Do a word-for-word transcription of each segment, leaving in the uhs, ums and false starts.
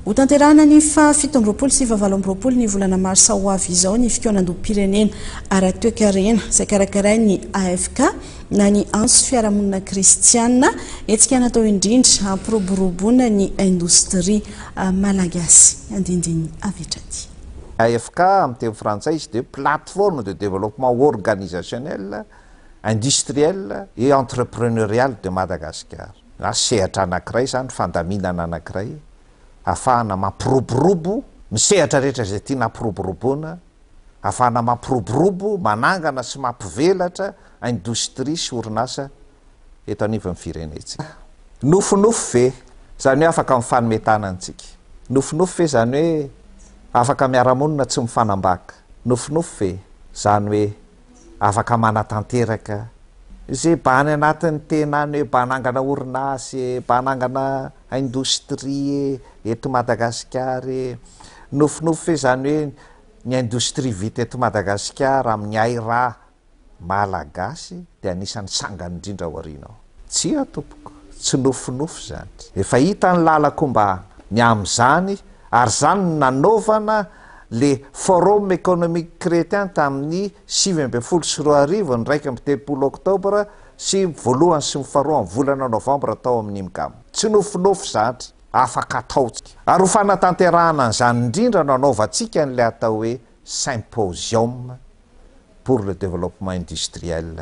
Ho tanterahana ny fa fito amby roapolo sy valo amby roapolo ny volana marsa ho avy izao ny fikoanandom-pirenena ara-toekarena izay karakarain'ny A F K na ny anso fiarahamonina kristiana etsika natao indrindra hampiroboroboana ny indostria malagasy andindiny avetrady. A F K amin'ny teny frantsay izy dia plateforme de développement organisationnel, industriel et entrepreneurial de Madagascar. Sehatra anankiray zany fandaminana anankiray afahana mampiroborobo misehatra rehetra izay tiana hampiroboroboana, afahana mampiroborobo manangana sy mampivelatra indostria sy orinasa eto anivon'ny firenetsika. Nofinofy ve zany hoe afaka mifanometana antsika. Nofinofy ve zany hoe afaka miaramonina tsy mifanambaka. Nofinofy ve zany hoe afaka manatanteraka izay bany anatin'ny tenany hoe banangana orinasy, banangana indostrie eto Madagasikara. Nofinofy ve zany hoe ny indostrie vita eto Madagasikara amin'ny aira malagasy dia anisan'ny sangany indrindra ao aoriana. Tsy tompoko, tsy nofinofy zany. Efa hita ny lalako mba miam'izany ary zany nanaovana le forum économique chrétien tamin'ny sivy ambin'ny folo sy roa arivo ny raika amby telopolo oktobra sy voalohany sy ny faharoa amin'ny volana novambra tao amin'ny Imgam. Tsy nofinofy zany, afaka ataotsika. Ary ho fanatanterahana an'izany indrindra nanaovantsika n'ilay atao hoe symposium pour le développement industriel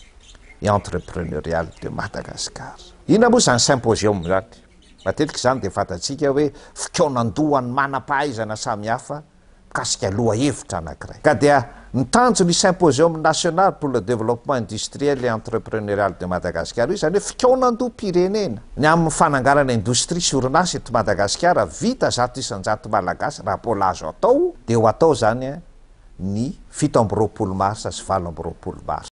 et entrepreneurial de Madagascar. Ina moa zany symposium zany? Matetika zany dia fantatsika hoe fikaonan-dohan'ny manam-pahaizana samihafa mikasika loha hevitra anankiray. Ka dia ny tanjo ny symposium national pour le développement industriel et entrepreneurial de Madagascar io zany hoe fikaonan-doha-pirenena ny amin'ny fananganana indostria sy orinasa eto Madagasikara vita zato isan-jato malagasy raha mbola azo atao dia ho atao zany ny fito amby roapolo marsa sy valo amby roapolo marsa.